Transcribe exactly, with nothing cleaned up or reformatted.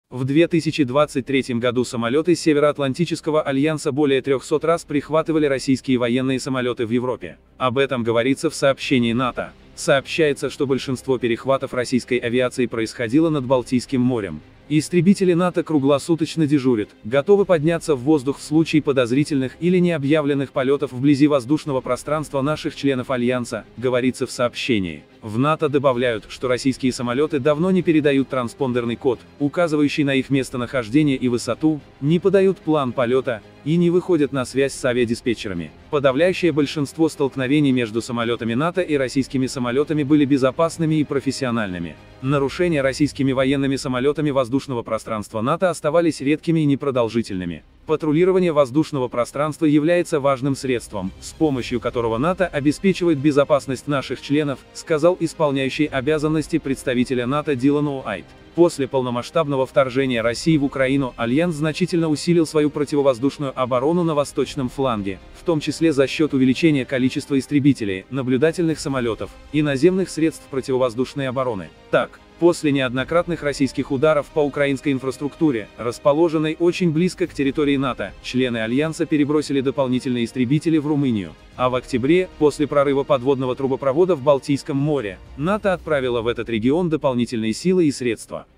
В две тысячи двадцать третьем году самолеты Североатлантического альянса более трёхсот раз прихватывали российские военные самолеты в Европе. Об этом говорится в сообщении НАТО. Сообщается, что большинство перехватов российской авиации происходило над Балтийским морем. Истребители НАТО круглосуточно дежурят, готовы подняться в воздух в случае подозрительных или необъявленных полетов вблизи воздушного пространства наших членов Альянса, говорится в сообщении. В НАТО добавляют, что российские самолеты давно не передают транспондерный код, указывающий на их местонахождение и высоту, не подают план полета, и не выходят на связь с авиадиспетчерами. Подавляющее большинство столкновений между самолетами НАТО и российскими самолетами были безопасными и профессиональными. Нарушения российскими военными самолетами воздушного пространства НАТО оставались редкими и непродолжительными. Патрулирование воздушного пространства является важным средством, с помощью которого НАТО обеспечивает безопасность наших членов, сказал исполняющий обязанности представителя НАТО Дилан Уайт. После полномасштабного вторжения России в Украину, Альянс значительно усилил свою противовоздушную оборону на восточном фланге, в том числе за счет увеличения количества истребителей, наблюдательных самолетов и наземных средств противовоздушной обороны. Так, после неоднократных российских ударов по украинской инфраструктуре, расположенной очень близко к территории НАТО, члены Альянса перебросили дополнительные истребители в Румынию. А в октябре, после прорыва подводного трубопровода в Балтийском море, НАТО отправило в этот регион дополнительные силы и средства.